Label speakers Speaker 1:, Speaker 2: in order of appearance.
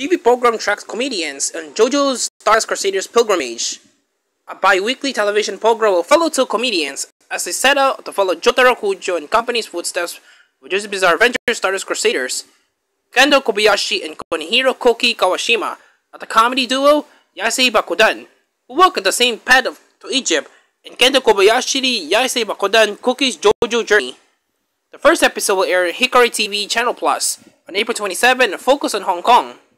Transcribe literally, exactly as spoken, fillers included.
Speaker 1: T V program tracks comedians on JoJo's Stardust Crusaders pilgrimage. A bi-weekly television program will follow two comedians as they set out to follow Jotaro Kujo and company's footsteps with JoJo's bizarre adventure Stardust Crusaders. Kendo Kobayashi and Konihiro Koki Kawashima are the comedy duo Yasei Bakudan, who walk on the same path of, to Egypt in Kendo Kobayashi Yasei Bakudan Koki's JoJo journey. The first episode will air on Hikari T V Channel Plus on April twenty-seventh and focus on Hong Kong.